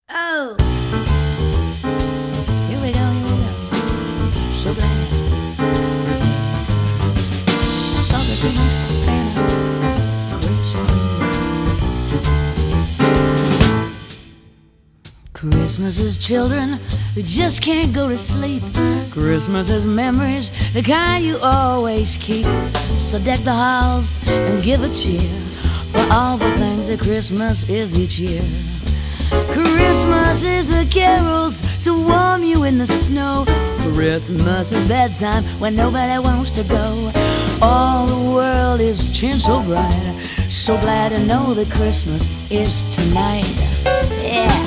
Oh, here we go, here we go. So glad. Talking to my Santa. Christmas is children who just can't go to sleep. Christmas is memories, the kind you always keep. So deck the halls and give a cheer for all the things that Christmas is each year. Christmas is the carols to warm you in the snow. Christmas is bedtime when nobody wants to go. All the world is tinsel bright. So glad to know that Christmas is tonight. Yeah.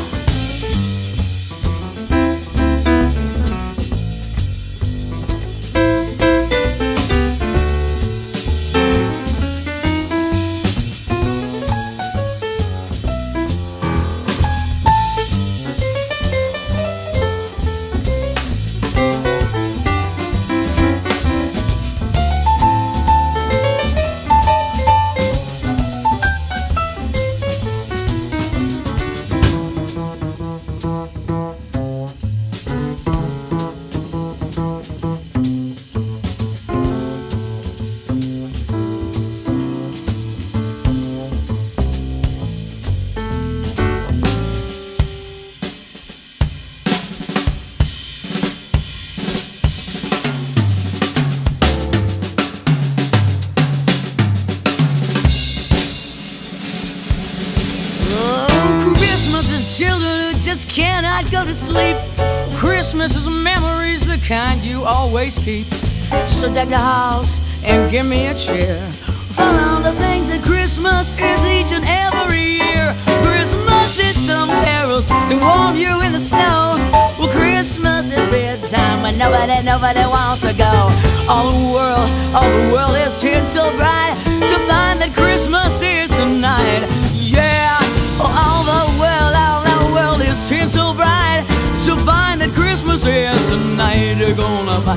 Children who just cannot go to sleep. Christmas is memories, the kind you always keep. So deck the house and give me a cheer for all the things that Christmas is each and every year. Christmas is some carols to warm you in the snow. Well, Christmas is bedtime when nobody wants to go. All the world is tinsel bright to find that Christmas is tonight. Yeah, all the world tinsel bright to find that Christmas is tonight. They're gonna find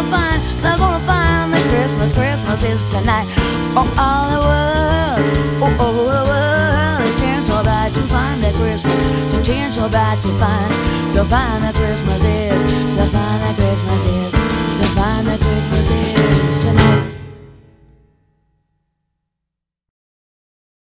that Christmas is tonight. Oh, all the world is tinsel bright to find that Christmas, to tinsel bright to find that Christmas is, to find that Christmas is, to find that Christmas is.